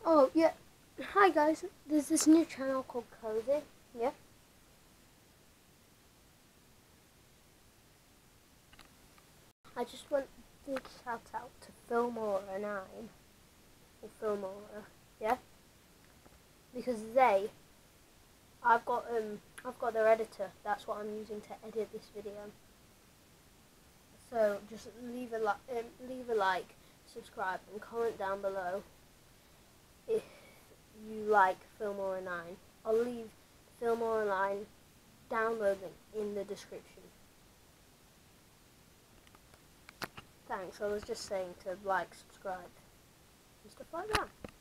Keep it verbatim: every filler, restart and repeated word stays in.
Oh, yeah. Hi, guys. There's this new channel called Cosi. Yeah. I just want to shout out to Filmora nine. Or Filmora. Yeah. Because they, I've got, um, I've got their editor. That's what I'm using to edit this video. So just leave a like, um, leave a like, subscribe, and comment down below if you like Filmora nine. I'll leave Filmora nine download link in the description. Thanks. I was just saying to like, subscribe, and stuff like that.